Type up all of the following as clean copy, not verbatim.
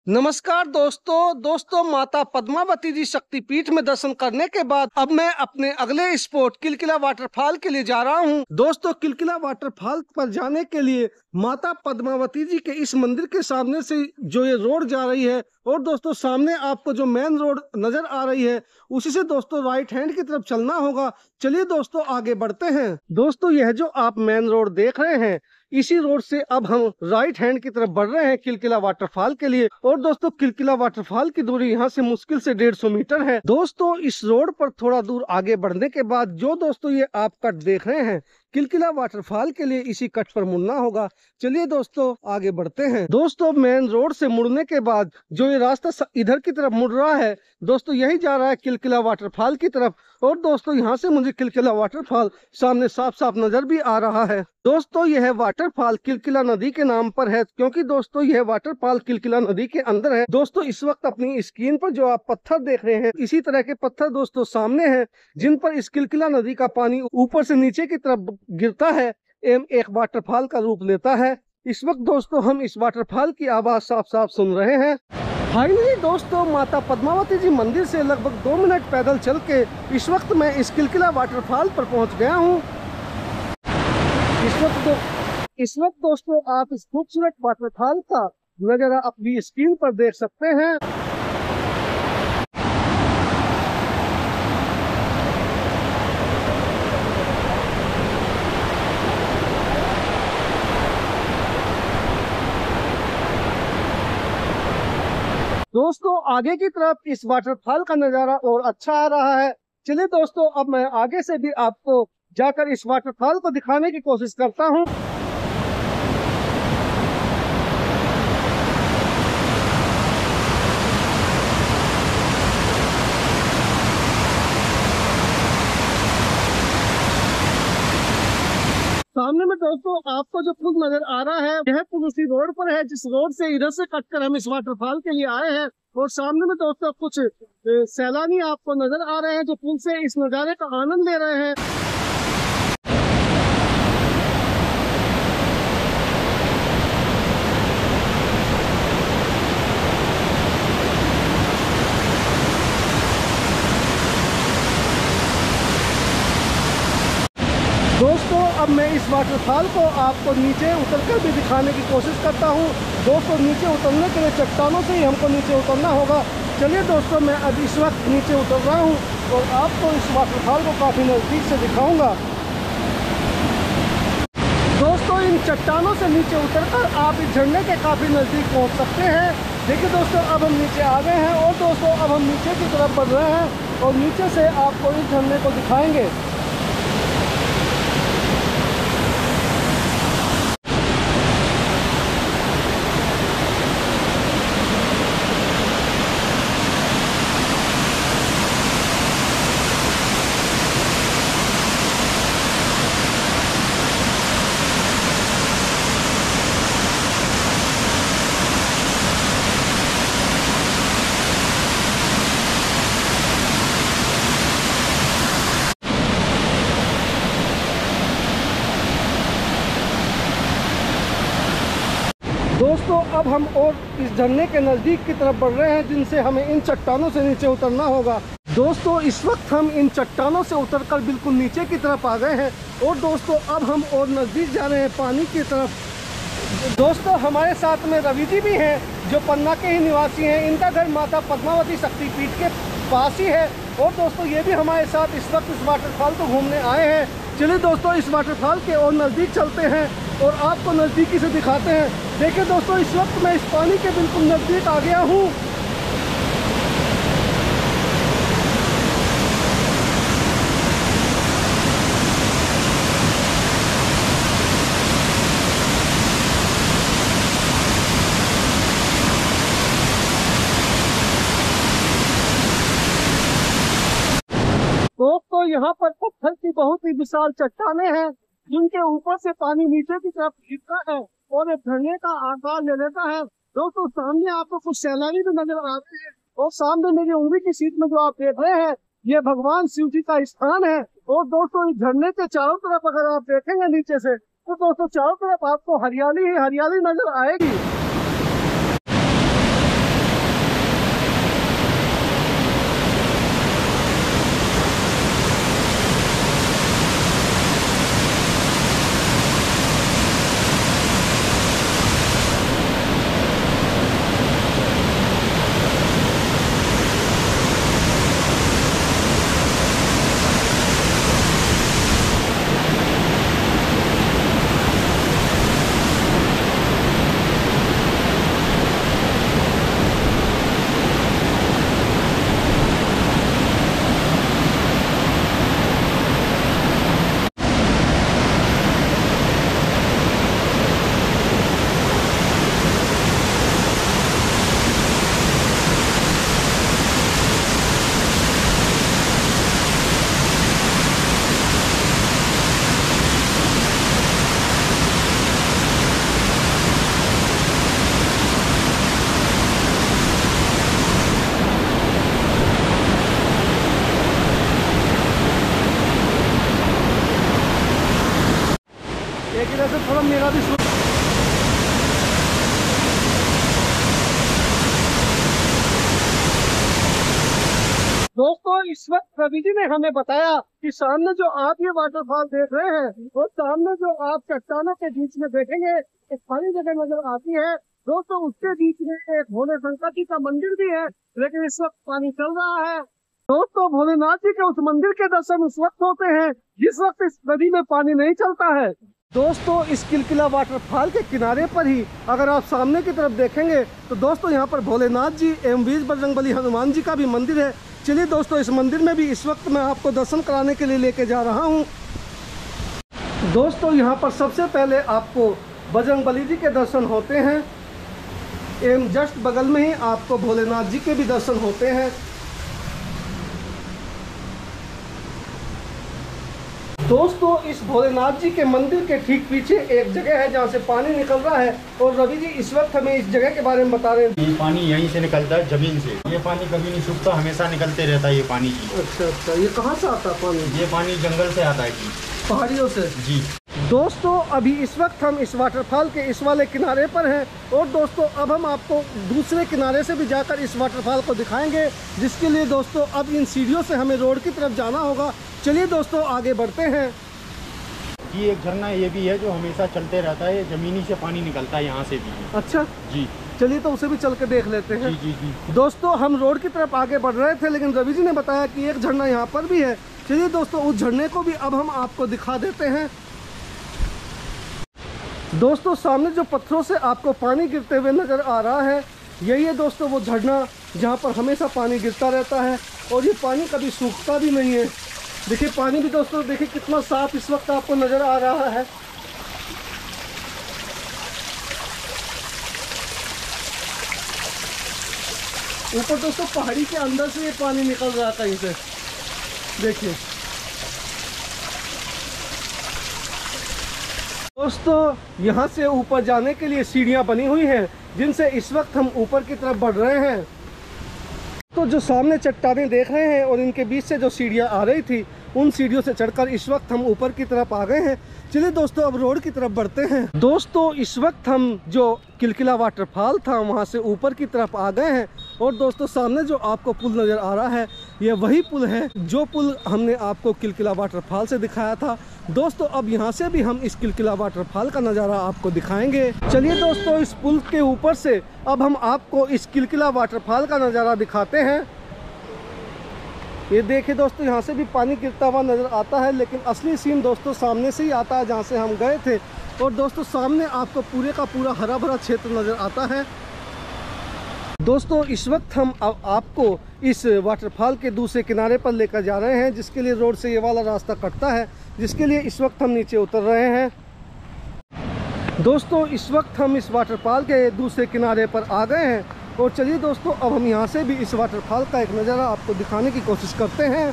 नमस्कार दोस्तों माता पद्मावती जी शक्तिपीठ में दर्शन करने के बाद अब मैं अपने अगले स्पॉट किलकिला वाटरफॉल के लिए जा रहा हूं। दोस्तों किलकिला वाटरफॉल पर जाने के लिए माता पद्मावती जी के इस मंदिर के सामने से जो ये रोड जा रही है और दोस्तों सामने आपको जो मेन रोड नजर आ रही है उसी से दोस्तों राइट हैंड की तरफ चलना होगा। चलिए दोस्तों आगे बढ़ते हैं। दोस्तों यह जो आप मेन रोड देख रहे हैं इसी रोड से अब हम राइट हैंड की तरफ बढ़ रहे हैं किलकिला वाटरफॉल के लिए। और दोस्तों किलकिला वाटरफॉल की दूरी यहाँ से मुश्किल से 150 मीटर है। दोस्तों इस रोड पर थोड़ा दूर आगे बढ़ने के बाद जो दोस्तों ये आप कट देख रहे हैं किलकिला वाटरफॉल के लिए इसी कट पर मुड़ना होगा। चलिए दोस्तों आगे बढ़ते हैं। दोस्तों मेन रोड से मुड़ने के बाद जो ये रास्ता इधर की तरफ मुड़ रहा है दोस्तों यही जा रहा है किलकिला वाटरफॉल की तरफ। और दोस्तों यहाँ से मुझे किलकिला वाटरफॉल सामने साफ साफ नजर भी आ रहा है। दोस्तों यह वाटरफॉल किलकिला नदी के नाम पर है क्योंकि दोस्तों यह वाटरफॉल किलकिला नदी के अंदर है। दोस्तों इस वक्त अपनी स्क्रीन पर जो आप पत्थर देख रहे हैं इसी तरह के पत्थर दोस्तों सामने हैं जिन पर इस किलकिला नदी का पानी ऊपर से नीचे की तरफ गिरता है एवं एक वाटरफॉल का रूप लेता है। इस वक्त दोस्तों हम इस वाटरफॉल की आवाज साफ साफ सुन रहे हैं। फाइनली दोस्तों माता पद्मावती जी मंदिर से लगभग 2 मिनट पैदल चल के इस वक्त मैं इस किलकिला वाटरफॉल पर पहुंच गया हूं। इस वक्त दोस्तों आप इस खूबसूरत वाटरफॉल का नजारा अपनी स्क्रीन पर देख सकते हैं। दोस्तों आगे की तरफ इस वाटरफॉल का नजारा और अच्छा आ रहा है। चलिए दोस्तों अब मैं आगे से भी आपको जाकर इस वाटरफॉल को दिखाने की कोशिश करता हूं। सामने में दोस्तों आपको जो पुल नजर आ रहा है यह पुल उसी रोड पर है जिस रोड से इधर से कट कर हम इस वाटरफॉल के लिए आए हैं। और सामने में दोस्तों कुछ सैलानी आपको नजर आ रहे हैं जो पुल से इस नजारे का आनंद ले रहे हैं। दोस्तों अब मैं इस वाटरफॉल को आपको नीचे उतरकर भी दिखाने की कोशिश करता हूं। दोस्तों नीचे उतरने के लिए चट्टानों से ही हमको नीचे उतरना होगा। चलिए दोस्तों मैं अब इस वक्त नीचे उतर रहा हूं और आपको इस वाटरफॉल को काफ़ी नज़दीक से दिखाऊंगा। दोस्तों इन चट्टानों से नीचे उतरकर आप इस झरने के काफ़ी नज़दीक पहुंच सकते हैं। देखिए दोस्तों अब हम नीचे आ गए हैं और दोस्तों अब हम नीचे की तरफ बढ़ रहे हैं और नीचे से आपको इस झरने को दिखाएंगे। दोस्तों अब हम और इस झरने के नज़दीक की तरफ बढ़ रहे हैं जिनसे हमें इन चट्टानों से नीचे उतरना होगा। दोस्तों इस वक्त हम इन चट्टानों से उतरकर बिल्कुल नीचे की तरफ आ गए हैं और दोस्तों अब हम और नज़दीक जा रहे हैं पानी की तरफ। दोस्तों हमारे साथ में रवि जी भी हैं जो पन्ना के ही निवासी हैं। इनका घर माता पद्मावती शक्तिपीठ के पास ही है और दोस्तों ये भी हमारे साथ इस वक्त इस वाटरफॉल को घूमने आए हैं। चलिए दोस्तों इस वाटरफॉल के और नज़दीक चलते हैं और आपको नज़दीकी से दिखाते हैं। देखिए दोस्तों इस वक्त मैं इस पानी के बिल्कुल नज़दीक आ गया हूँ। दोस्तों यहाँ पर पत्थर की बहुत ही विशाल चट्टानें हैं जिनके ऊपर से पानी नीचे की तरफ गिरता है और एक झरने का आकार ले लेता है। दोस्तों सामने आपको कुछ सैलानी भी नजर आ रहे हैं और सामने मेरी उंगली की सीट में जो आप देख रहे हैं ये भगवान शिव जी का स्थान है। और दोस्तों इस झरने के चारों तरफ अगर आप देखेंगे नीचे से तो दोस्तों चारों तरफ आपको हरियाली ही हरियाली नजर आएगी। भी दोस्तों इस वक्त रवि जी ने हमें बताया कि सामने जो आप ये वाटरफॉल देख रहे हैं और सामने जो आप चट्टानों के बीच में देखेंगे एक खाली जगह नजर आती है। दोस्तों उसके बीच में एक भोले शंकर जी का मंदिर भी है, लेकिन इस वक्त पानी चल रहा है। दोस्तों भोलेनाथ जी के उस मंदिर के दर्शन उस वक्त होते हैं जिस वक्त इस नदी में पानी नहीं चलता है। दोस्तों इस किलकिला वाटरफॉल के किनारे पर ही अगर आप सामने की तरफ देखेंगे तो दोस्तों यहाँ पर भोलेनाथ जी एवं वीर बजरंगबली हनुमान जी का भी मंदिर है। चलिए दोस्तों इस मंदिर में भी इस वक्त मैं आपको दर्शन कराने के लिए लेके जा रहा हूँ। दोस्तों यहाँ पर सबसे पहले आपको बजरंगबली जी के दर्शन होते हैं एवं जस्ट बगल में ही आपको भोलेनाथ जी के भी दर्शन होते हैं। दोस्तों इस भोलेनाथ जी के मंदिर के ठीक पीछे एक जगह है जहाँ से पानी निकल रहा है और रवि जी इस वक्त हमें इस जगह के बारे में बता रहे हैं। ये पानी यहीं से निकलता है जमीन से, ये पानी कभी नहीं सूखता, हमेशा निकलते रहता है ये पानी जी। अच्छा, ये कहाँ से आता है पानी? ये पानी जंगल से आता है जी, पहाड़ियों से जी। दोस्तों अभी इस वक्त हम इस वाटरफॉल के इस वाले किनारे पर हैं और दोस्तों अब हम आपको दूसरे किनारे से भी जाकर इस वाटरफॉल को दिखाएंगे, जिसके लिए दोस्तों अब इन सीढ़ियों से हमें रोड की तरफ जाना होगा। चलिए दोस्तों आगे बढ़ते हैं। जी एक झरना ये भी है जो हमेशा चलते रहता है, जमीनी से पानी निकलता है यहाँ से भी। अच्छा जी, चलिए तो उसे भी चल के देख लेते हैं। जी जी जी। दोस्तों हम रोड की तरफ आगे बढ़ रहे थे लेकिन रवि जी ने बताया कि एक झरना यहाँ पर भी है। चलिए दोस्तों उस झरने को भी अब हम आपको दिखा देते हैं। दोस्तों सामने जो पत्थरों से आपको पानी गिरते हुए नजर आ रहा है यही है दोस्तों वो झरना जहाँ पर हमेशा पानी गिरता रहता है और ये पानी कभी सूखता भी नहीं है। देखिए पानी भी दोस्तों देखिए कितना साफ इस वक्त आपको नजर आ रहा है। ऊपर दोस्तों पहाड़ी के अंदर से ये पानी निकल रहा था कहीं से, देखिए। दोस्तों यहाँ से ऊपर जाने के लिए सीढ़ियाँ बनी हुई हैं जिनसे इस वक्त हम ऊपर की तरफ बढ़ रहे हैं। तो जो सामने चट्टानें देख रहे हैं और इनके बीच से जो सीढ़ियाँ आ रही थी उन सीढ़ियों से चढ़कर इस वक्त हम ऊपर की तरफ आ गए हैं। चलिए दोस्तों अब रोड की तरफ बढ़ते हैं। दोस्तों इस वक्त हम जो किलकिला वाटरफॉल था वहाँ से ऊपर की तरफ आ गए हैं और दोस्तों सामने जो आपको पुल नज़र आ रहा है ये वही पुल है जो पुल हमने आपको किलकिला वाटरफॉल से दिखाया था। दोस्तों अब यहाँ से भी हम इस किलकिला वाटरफॉल का नज़ारा आपको दिखाएंगे। चलिए दोस्तों इस पुल के ऊपर से अब हम आपको इस किलकिला वाटरफॉल का नज़ारा दिखाते हैं। ये देखिए दोस्तों यहाँ से भी पानी गिरता हुआ नज़र आता है, लेकिन असली सीन दोस्तों सामने से ही आता है जहाँ से हम गए थे। और दोस्तों सामने आपको पूरे का पूरा हरा भरा क्षेत्र नज़र आता है। दोस्तों इस वक्त हम आपको इस वाटरफॉल के दूसरे किनारे पर लेकर जा रहे हैं, जिसके लिए रोड से ये वाला रास्ता कटता है, जिसके लिए इस वक्त हम नीचे उतर रहे हैं। दोस्तों इस वक्त हम इस वाटरफॉल के दूसरे किनारे पर आ गए हैं और चलिए दोस्तों अब हम यहाँ से भी इस वाटरफॉल का एक नज़ारा आपको दिखाने की कोशिश करते हैं।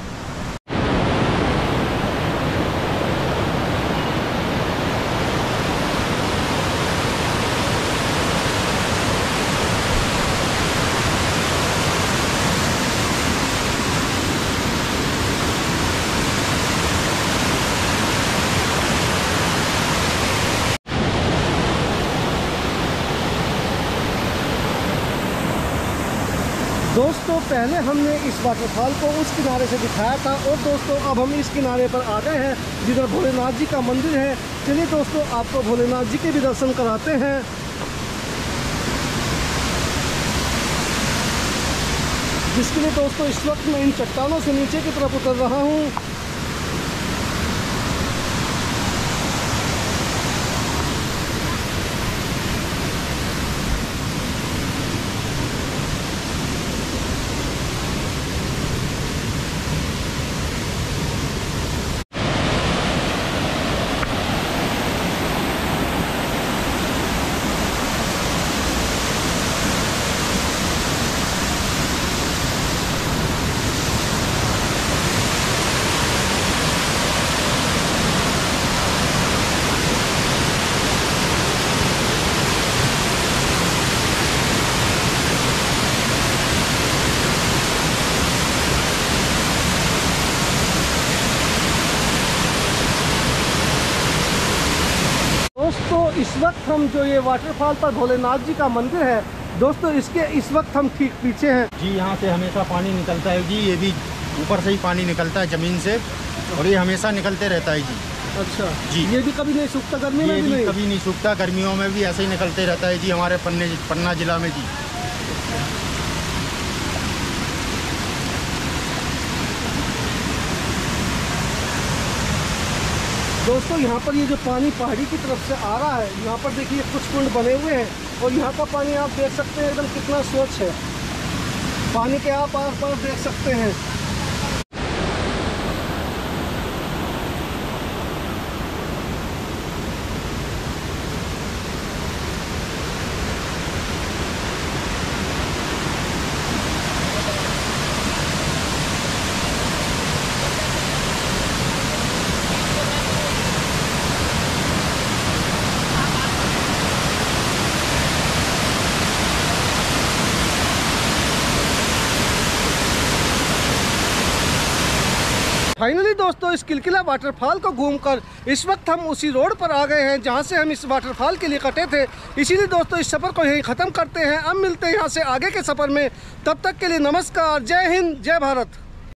दोस्तों पहले हमने इस वाटरफॉल को उस किनारे से दिखाया था और दोस्तों अब हम इस किनारे पर आ गए हैं जिधर भोलेनाथ जी का मंदिर है। चलिए दोस्तों आपको भोलेनाथ जी के भी दर्शन कराते हैं। जिसके लिए दोस्तों इस वक्त मैं इन चट्टानों से नीचे की तरफ उतर रहा हूँ। इस वक्त हम जो ये वाटरफॉल पर भोलेनाथ जी का मंदिर है दोस्तों, इसके इस वक्त हम ठीक पीछे हैं जी। यहाँ से हमेशा पानी निकलता है जी, ये भी ऊपर से ही पानी निकलता है ज़मीन से, और ये हमेशा निकलते रहता है जी। अच्छा जी। ये भी कभी नहीं सूखता, गर्मी में भी नहीं? कभी नहीं सूखता, गर्मियों में भी ऐसे ही निकलते रहता है जी हमारे पन्ना जिला में जी। दोस्तों यहाँ पर ये जो पानी पहाड़ी की तरफ से आ रहा है, यहाँ पर देखिए कुछ कुंड बने हुए हैं और यहाँ का पानी आप देख सकते हैं एकदम कितना स्वच्छ है। पानी के आप आस पास देख सकते हैं। फाइनली दोस्तों इस किलकिला वाटरफॉल को घूमकर इस वक्त हम उसी रोड पर आ गए हैं जहां से हम इस वाटरफॉल के लिए कटे थे। इसीलिए दोस्तों इस सफ़र को यहीं ख़त्म करते हैं। अब मिलते हैं यहाँ से आगे के सफ़र में। तब तक के लिए नमस्कार, जय हिंद, जय भारत।